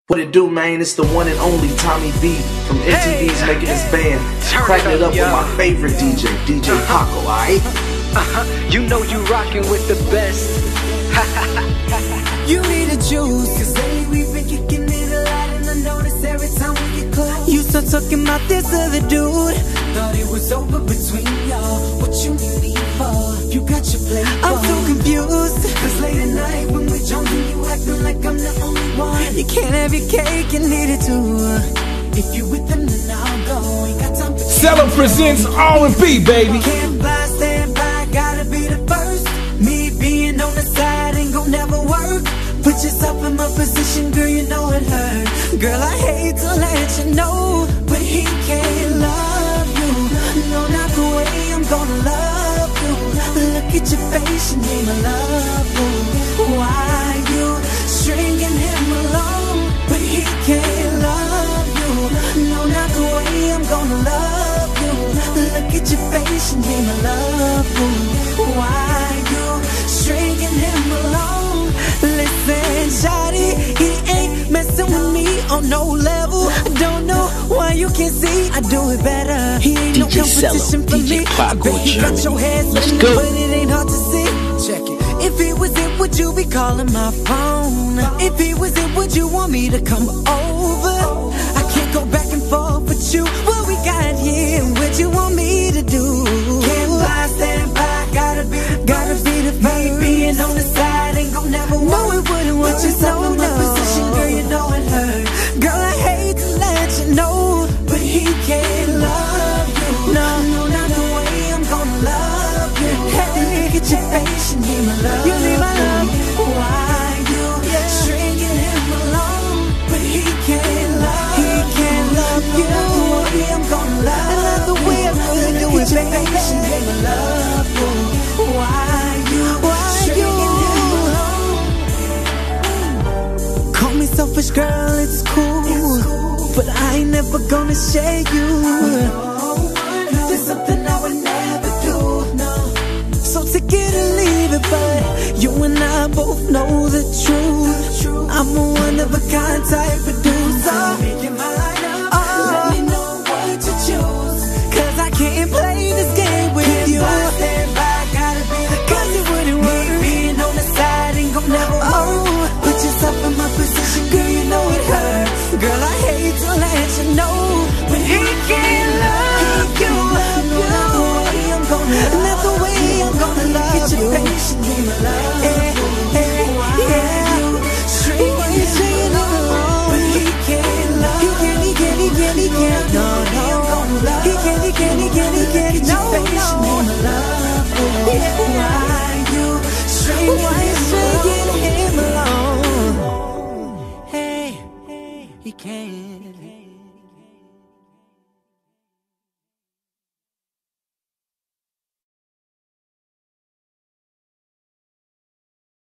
What it do, man? It's the one and only Tommy B from MTV's Making This Band. Cracking it up with my favorite DJ, DJ Paco, alright? You know you rockin' with the best. You need a juice, cause lately we've been kicking it a lot, and I notice every time we get close, you start talking about this other dude. Thought it was over between y'all. What you need me for? You got your plate. I'm so confused, cause late at night when we jumping, you acting like I'm the only one. You can't have your cake and eat it too. If you with them, then I'll go. Ain't got time for Cello presents R&B, baby. Can't buy, stand by, gotta be the first. Me being on the side ain't gon' never work. Put yourself in my position, girl, you know it hurt. Girl, I hate to let you know, but he can't love you. No, not the way I'm gonna love you. Look at your face, you need my love, boo. Why you stringing him along, but he can't love you. No, not the way I'm gonna love you. Look at your face, you need my love, boo. Why you stringing him along? Listen, shawty, he ain't messing with me on no level. I don't know why you can't see I do it better. He ain't DJ no competition for DJ me. Paco, I bet you got your head spinning, but it ain't hard to see. Check it. If he was it, would you be calling my phone? If he was it, would you want me to come over? I can't go back and forth with you. What we got here, what you want me to do? Can't buy, stand by, gotta be the first. Being on the side ain't gon' never work. No, it wouldn't work. Put yourself in my position, girl, you know it hurt. Girl, I hate to let you know, but he can't love you. No, not the way I'm gonna love you. Hey, look at your face, you need my love. You need my love. Why you stringing him along, but he can't love you. He can't love you. Not the way I'm gonna love. I love the way I'm gonna do it, baby. You need my love. Why you stringing him along? Call me selfish, girl, it's cool, but I ain't never gonna share you. There's something I would never do, no. So take it or leave it, but you and I both know the truth. I'm a one-of-a-kind type of dude, so let me know what to choose, cause I can't play this game with you. Stand by, gotta be the cause it wouldn't work. Me being on the side ain't gon' never work. Put yourself in my position, girl, you know it hurts. Girl, I hate to let you know, but he can't love you. Not the way I'm gonna love. Not the way I'm gonna love you. Get your face, you need my love. Stringing along, but he can't love. He can't. No. He can't. No. Face, you need my love. Why you stringing him along? Hey, he can't.